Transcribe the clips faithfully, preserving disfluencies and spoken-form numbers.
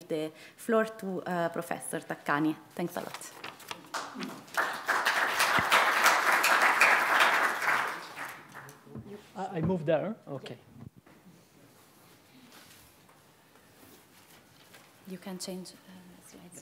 the floor to uh, Professor Taccani. Thanks a lot. I move there? Okay. You can change uh, slides.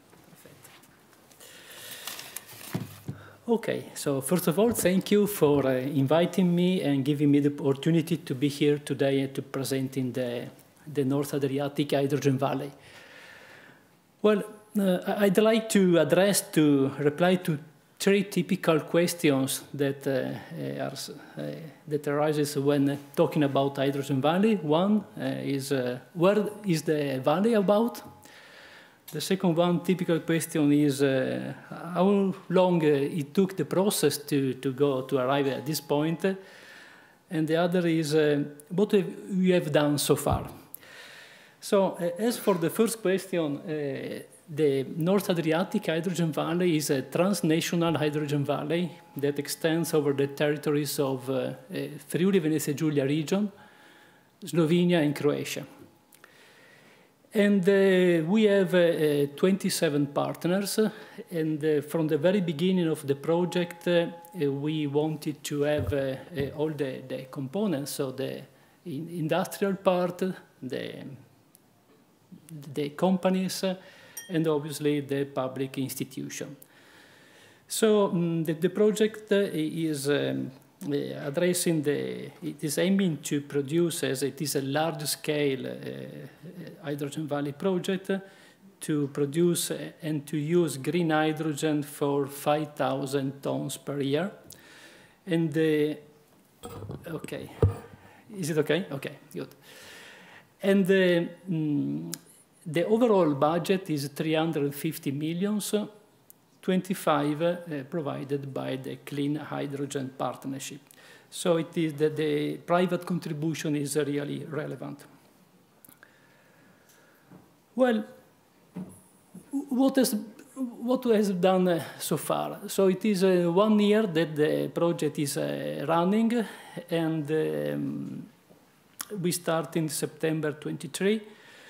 Okay, so first of all, thank you for uh, inviting me and giving me the opportunity to be here today to present in the, the North Adriatic Hydrogen Valley. Well, uh, I'd like to address, to reply to three typical questions that, uh, are, uh, that arises when talking about Hydrogen Valley. One uh, is, uh, where is the valley about? The second one, typical question, is uh, how long uh, it took the process to, to go to arrive at this point. And the other is uh, what have we have done so far. So uh, as for the first question, uh, the North Adriatic Hydrogen Valley is a transnational hydrogen valley that extends over the territories of uh, uh, Friuli Venezia Giulia region, Slovenia, and Croatia. And uh, we have uh, twenty-seven partners, and uh, from the very beginning of the project, uh, we wanted to have uh, uh, all the, the components, so the in industrial part, the, the companies, uh, and obviously the public institution. So um, the, the project uh, is um, uh, addressing the, it is aiming to produce, as it is a large-scale uh, hydrogen valley project, uh, to produce and to use green hydrogen for five thousand tons per year. And the, okay, is it okay? Okay, good. And the, um, the overall budget is three hundred fifty millions, twenty-five uh, provided by the Clean Hydrogen Partnership. So it is that the private contribution is really relevant. Well, what has, what has done uh, so far? So it is uh, one year that the project is uh, running, and um, we start in September twenty-three.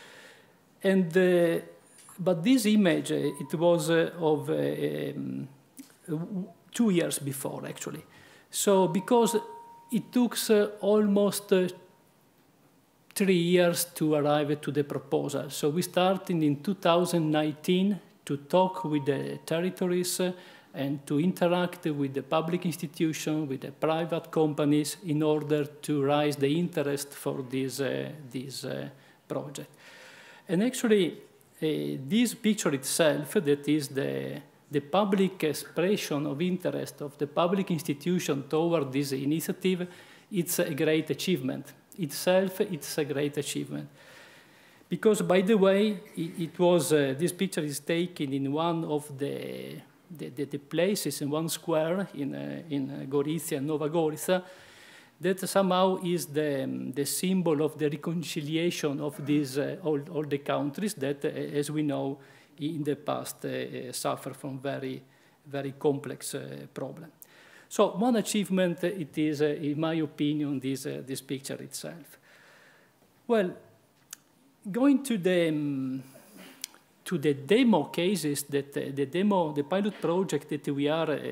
And uh, but this image, uh, it was uh, of uh, um, two years before, actually. So because it took uh, almost uh, three years to arrive to the proposal. So we started in two thousand nineteen to talk with the territories uh, and to interact with the public institution, with the private companies, in order to raise the interest for this, uh, this uh, project. And actually, uh, this picture itself, that is the, the public expression of interest of the public institution toward this initiative, it's a great achievement. Itself, it's a great achievement. Because, by the way, it, it was, uh, this picture is taken in one of the, the, the, the places, in one square in, uh, in Gorizia, Nova Gorica, that somehow is the, um, the symbol of the reconciliation of these, uh, all, all the countries that, uh, as we know, in the past uh, uh, suffer from very, very complex uh, problems. So one achievement, uh, it is, uh, in my opinion, this, uh, this picture itself. Well, going to the, um, to the demo cases, that uh, the demo, the pilot project that we are uh,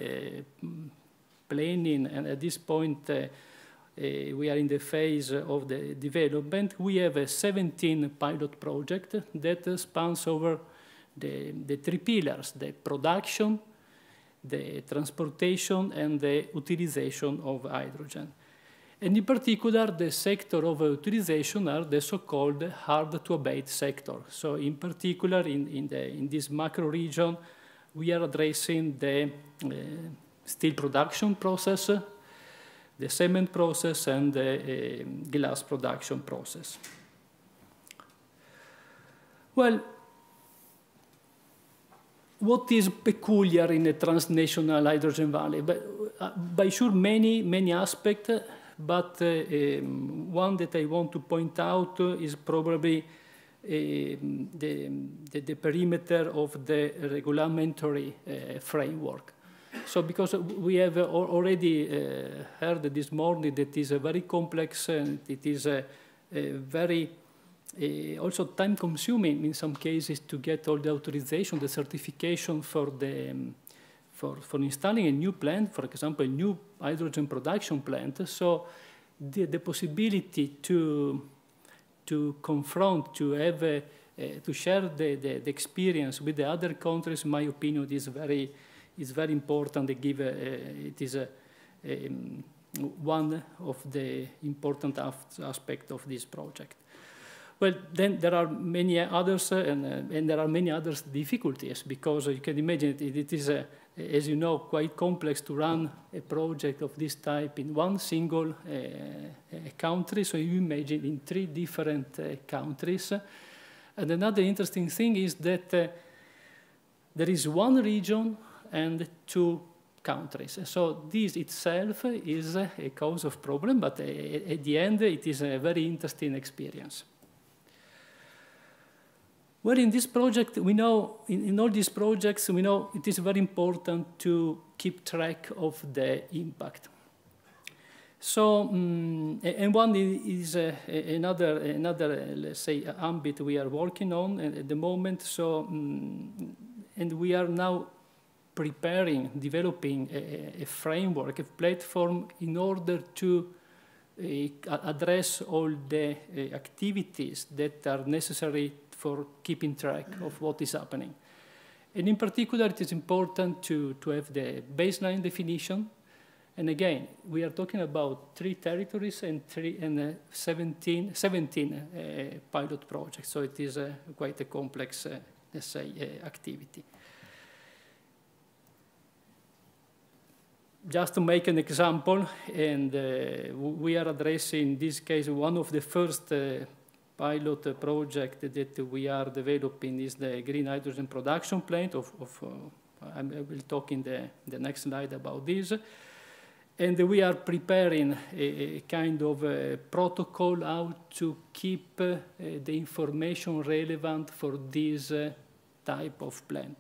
planning, and at this point, uh, Uh, we are in the phase of the development. We have a seventeen pilot project that uh, spans over the, the three pillars: the production, the transportation, and the utilization of hydrogen. And in particular, the sector of utilization are the so-called hard-to-abate sector. So in particular, in, in, the, in this macro region, we are addressing the uh, steel production process, the cement process, and the uh, glass production process. Well, what is peculiar in a transnational hydrogen valley? But, uh, by sure, many, many aspects, but uh, um, one that I want to point out uh, is probably uh, the, the, the perimeter of the regulatory uh, framework. So because we have already uh, heard this morning that it is a very complex and it is a, a very uh, also time-consuming in some cases to get all the authorization, the certification for the um, for for installing a new plant, for example, a new hydrogen production plant. So the the possibility to to confront, to have a, uh, to share the, the the experience with the other countries, in my opinion, is very is very important. They give a, a, it is a, a one of the important aspects of this project. Well, then there are many others, uh, and, uh, and there are many other difficulties, because uh, you can imagine it, it is, uh, as you know, quite complex to run a project of this type in one single uh, country. So you imagine in three different uh, countries. And another interesting thing is that uh, there is one region and two countries. So this itself is a cause of problem, but at the end it is a very interesting experience. Well, in this project, we know, in, in all these projects, we know it is very important to keep track of the impact. So, um, and one is uh, another, another uh, let's say, ambit we are working on at the moment. So, um, and we are now preparing, developing a, a framework, a platform in order to uh, address all the uh, activities that are necessary for keeping track of what is happening. And in particular, it is important to, to have the baseline definition. And again, we are talking about three territories and, three, and uh, seventeen, seventeen uh, pilot projects. So it is uh, quite a complex, uh, let's say, uh, activity. Just to make an example, and uh, we are addressing, in this case, one of the first uh, pilot project that we are developing is the green hydrogen production plant. Of, of, uh, I will talk in the, the next slide about this. And we are preparing a, a kind of a protocol how to keep uh, the information relevant for this uh, type of plant.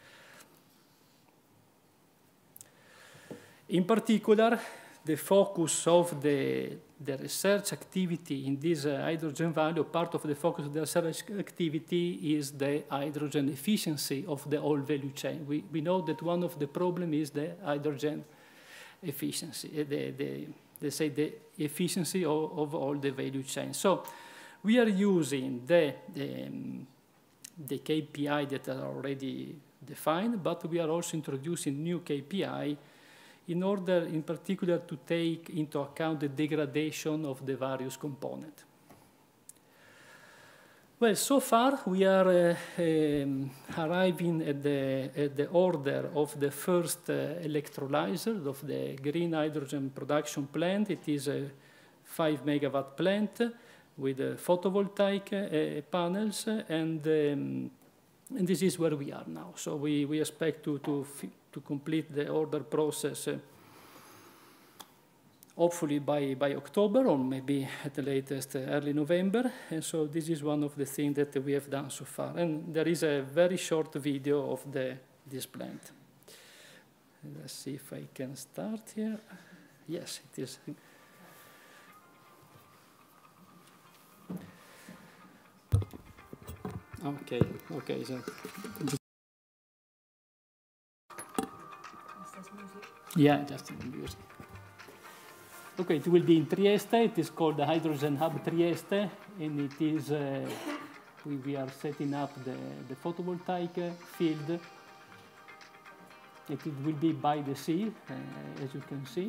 In particular, the focus of the, the research activity in this uh, hydrogen valley, or part of the focus of the research activity, is the hydrogen efficiency of the whole value chain. We, we know that one of the problems is the hydrogen efficiency, the, the, they say the efficiency of, of all the value chain. So we are using the, the, um, the K P I that are already defined, but we are also introducing new K P I in order, in particular, to take into account the degradation of the various components. Well, so far we are uh, um, arriving at the, at the order of the first uh, electrolyzer of the green hydrogen production plant. It is a five megawatt plant with uh, photovoltaic uh, panels, and, um, and this is where we are now. So we, we expect to, to to complete the order process, uh, hopefully by, by October, or maybe at the latest uh, early November. And so this is one of the things that we have done so far. And there is a very short video of the, this plant. Let's see if I can start here. Yes, it is. Okay, okay. So. Yeah, just in music. Okay, it will be in Trieste. It is called the Hydrogen Hub Trieste, and it is, uh, we, we are setting up the, the photovoltaic field. It, it will be by the sea, uh, as you can see.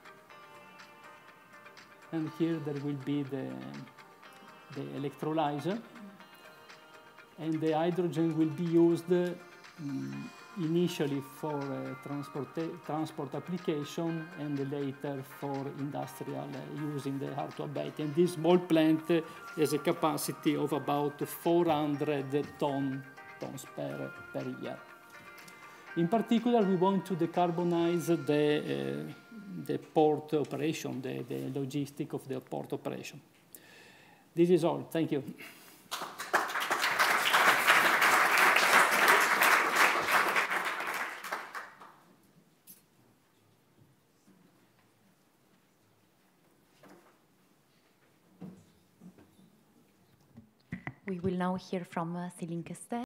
And here there will be the, the electrolyzer. And the hydrogen will be used um, initially for uh, transport, transport application, and later for industrial uh, use in the hard to abate. And this small plant uh, has a capacity of about four hundred ton, tons per, per year. In particular, we want to decarbonize the, uh, the port operation, the, the logistic of the port operation. This is all. Thank you. We will now hear from uh, Céline Quester.